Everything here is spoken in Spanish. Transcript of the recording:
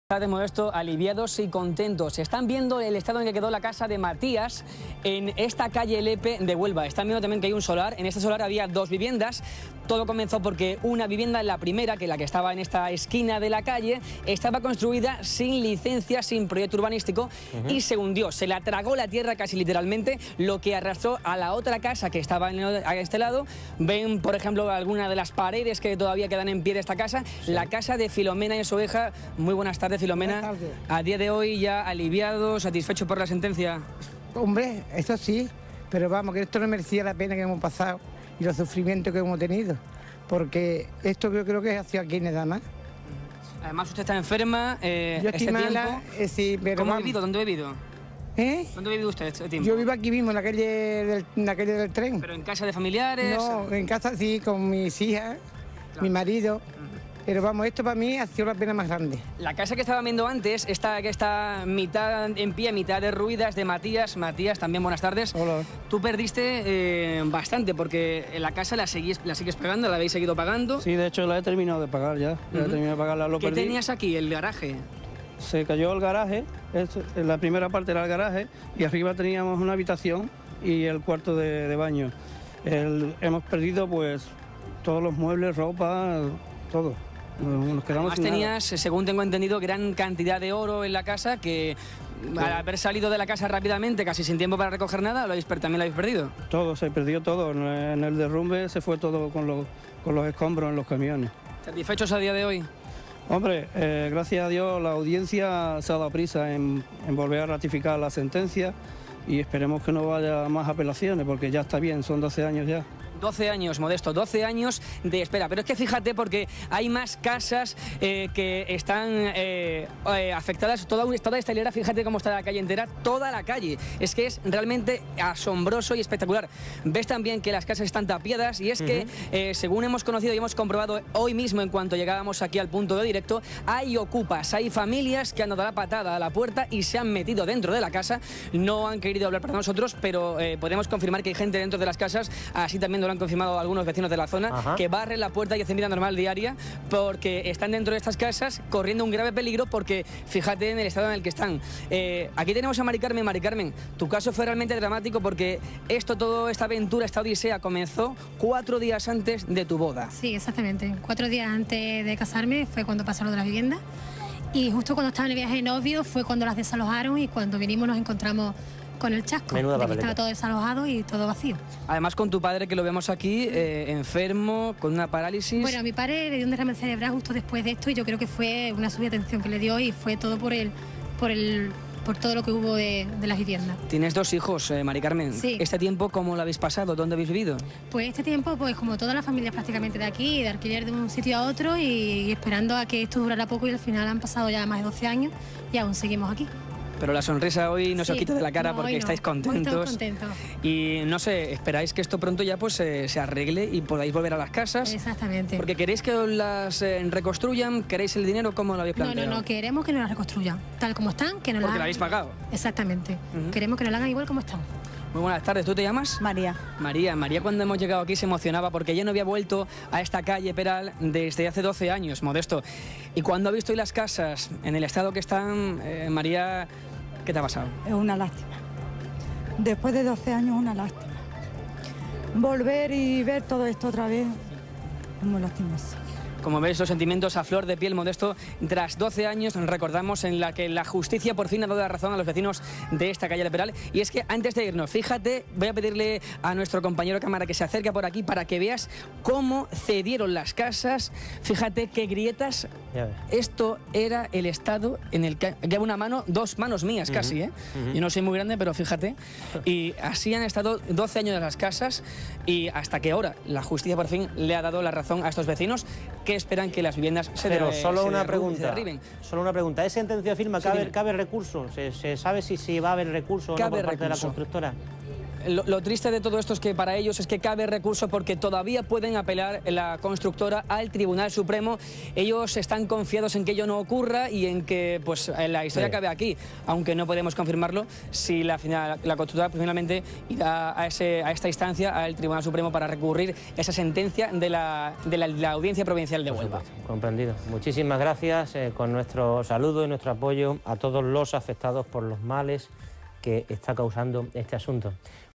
De Modesto, aliviados y contentos. Están viendo el estado en que quedó la casa de Matías en esta calle Lepe de Huelva. Están viendo también que hay un solar. En este solar había dos viviendas. Todo comenzó porque una vivienda, la primera, que la que estaba en esta esquina de la calle, estaba construida sin licencia, sin proyecto urbanístico y se hundió. Se la tragó la tierra casi literalmente, lo que arrastró a la otra casa que estaba a este lado. Ven, por ejemplo, alguna de las paredes que todavía quedan en pie de esta casa. Sí. La casa de Filomena y su hija. Muy buenas tardes, Filomena. A día de hoy ya aliviado, satisfecho por la sentencia. Hombre, eso sí, pero vamos, que esto no merecía la pena que hemos pasado y los sufrimientos que hemos tenido, porque esto yo creo que ha sido aquí nada más. Además usted está enferma, yo estoy este mala, tiempo. Sí, pero ¿Cómo ha vamos. vivido? ¿Dónde ha vivido? ¿Dónde ha vivido usted este tiempo? Yo vivo aquí mismo, en la calle del tren. ¿Pero en casa de familiares? No, en casa sí, con mis hijas, claro. Mi marido. Pero vamos, esto para mí ha sido la pena más grande. La casa que estaba viendo antes, esta que está mitad en pie, mitad derruida, es de Matías. Matías, también buenas tardes. Hola. Tú perdiste bastante porque la casa la sigues pagando, la habéis seguido pagando. Sí, de hecho la he terminado de pagar ya. Ya he terminado de pagarla, lo perdí. ¿Qué tenías aquí, el garaje? Se cayó el garaje, la primera parte era el garaje y arriba teníamos una habitación y el cuarto de baño. Hemos perdido pues todos los muebles, ropa, todo. Nos quedamos sin tenías, nada. Según tengo entendido, gran cantidad de oro en la casa que sí. Al haber salido de la casa rápidamente, casi sin tiempo para recoger nada, también lo habéis perdido. Todo, se perdió todo. En el derrumbe se fue todo con los escombros en los camiones. ¿Satisfechos a día de hoy? Hombre, gracias a Dios la audiencia se ha dado prisa en volver a ratificar la sentencia y esperemos que no vaya más apelaciones porque ya está bien, son 12 años ya. 12 años, Modesto, 12 años de espera. Pero es que fíjate, porque hay más casas que están afectadas, toda esta hilera, fíjate cómo está la calle entera, toda la calle. Es que es realmente asombroso y espectacular. Ves también que las casas están tapiadas y es que, según hemos conocido y hemos comprobado hoy mismo en cuanto llegábamos aquí al punto de directo, hay ocupas, hay familias que han dado la patada a la puerta y se han metido dentro de la casa. No han querido hablar para nosotros, pero podemos confirmar que hay gente dentro de las casas, así también lo han confirmado algunos vecinos de la zona, que barren la puerta y hacen vida normal diaria porque están dentro de estas casas corriendo un grave peligro porque fíjate en el estado en el que están. Aquí tenemos a Mari Carmen. Mari Carmen, tu caso fue realmente dramático porque toda esta aventura, esta odisea comenzó 4 días antes de tu boda. Sí, exactamente. 4 días antes de casarme fue cuando pasó lo de la vivienda y justo cuando estaba en el viaje de novio fue cuando las desalojaron y cuando vinimos nos encontramos con el chasco, de que estaba todo desalojado y todo vacío. Además con tu padre, que lo vemos aquí, enfermo, con una parálisis. Bueno, a mi padre le dio un derrame cerebral justo después de esto y yo creo que fue una subida de tensión que le dio y fue todo por todo lo que hubo de las viviendas. Tienes 2 hijos, Mari Carmen. Sí. ¿Este tiempo cómo lo habéis pasado? ¿Dónde habéis vivido? Pues este tiempo, pues como todas las familias prácticamente de aquí, de alquiler de un sitio a otro y esperando a que esto durara poco y al final han pasado ya más de 12 años y aún seguimos aquí. Pero la sonrisa hoy no se os quita de la cara porque estáis contentos. Muy contentos. Y no sé, esperáis que esto pronto ya pues se arregle y podáis volver a las casas. Exactamente. Porque queréis que os las reconstruyan, queréis el dinero, ¿cómo lo habéis planteado? No, queremos que nos las reconstruyan, tal como están, que nos porque la habéis pagado. Exactamente. Queremos que nos la hagan igual como están. Muy buenas tardes, ¿tú te llamas? María. María cuando hemos llegado aquí se emocionaba porque ella no había vuelto a esta calle Peral desde hace 12 años, Modesto. Y cuando ha visto hoy las casas en el estado que están, María, ¿qué te ha pasado? Es una lástima. Después de 12 años, una lástima. Volver y ver todo esto otra vez es muy lastimoso. Como ves, los sentimientos a flor de piel, Modesto. Tras 12 años recordamos en la que la justicia por fin ha dado la razón a los vecinos de esta calle de Peral. Y es que antes de irnos, fíjate, voy a pedirle a nuestro compañero de cámara que se acerque por aquí para que veas cómo cedieron las casas. Fíjate qué grietas. Esto era el estado en el que lleva una mano, 2 manos mías casi, ¿eh? Yo no soy muy grande, pero fíjate. Y así han estado 12 años de las casas y hasta que ahora la justicia por fin le ha dado la razón a estos vecinos que esperan que las viviendas se derriben. Pero solo una pregunta. ¿Es sentencia firme? ¿Cabe recurso? ¿Se sabe si va a haber recurso o no por parte de la constructora? lo triste de todo esto es que para ellos es que cabe recurso porque todavía pueden apelar la constructora al Tribunal Supremo. Ellos están confiados en que ello no ocurra y en que pues la historia acabe aquí, aunque no podemos confirmarlo si la constructora finalmente irá a esta instancia al Tribunal Supremo para recurrir esa sentencia de la Audiencia Provincial de Huelva. Comprendido. Muchísimas gracias, con nuestro saludo y nuestro apoyo a todos los afectados por los males que está causando este asunto.